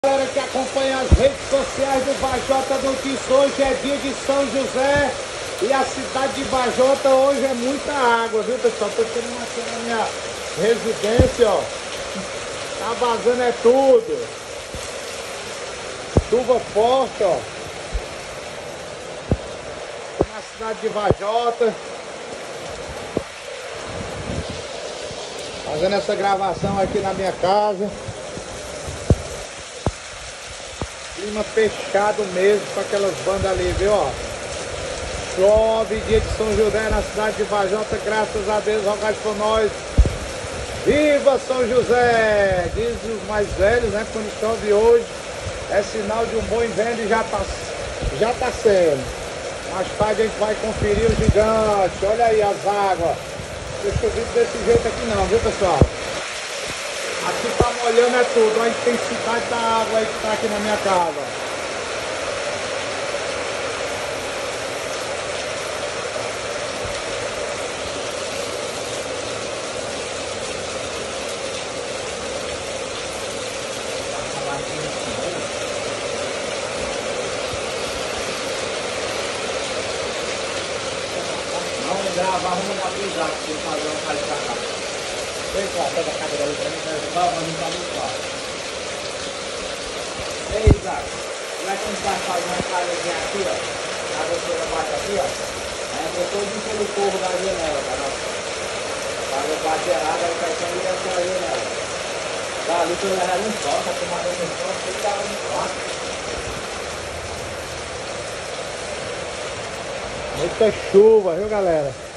Galera que acompanha as redes sociais do Vajota Notícias, hoje é dia de São José e a cidade de Vajota hoje é muita água, viu pessoal? Tô tirando aqui na minha residência, ó. Tá vazando é tudo. Chuva forte, ó. Tô na cidade de Vajota. Fazendo essa gravação aqui na minha casa. Clima fechado mesmo com aquelas bandas ali, viu? Ó. Chove dia de São José na cidade de Vajota, graças a Deus, rogai por nós. Viva São José! Diz os mais velhos, né? Quando chove hoje é sinal de um bom inverno e já tá sendo. Mais tarde a gente vai conferir o gigante. Olha aí as águas. Não chovido desse jeito aqui não, viu pessoal? Aqui tá molhando é tudo, a intensidade da água aí que tá aqui na minha casa. Vamos gravar, vamos avisar que você fazer uma casa pra cá. Vem cá, pega a câmera ali pra mim, vamos limpar muito fácil. Ei, Isaac, como é que a gente vai fazer uma casazinha aqui, ó? A goteira bate aqui, ó. Aí entra todo pelo forro da janela, tá? A água bate errada, aí cai só direto pela janela. Tá ali pra eu levar no sol, tá tomando no sol, tem que dar no sol. Muita chuva, viu galera?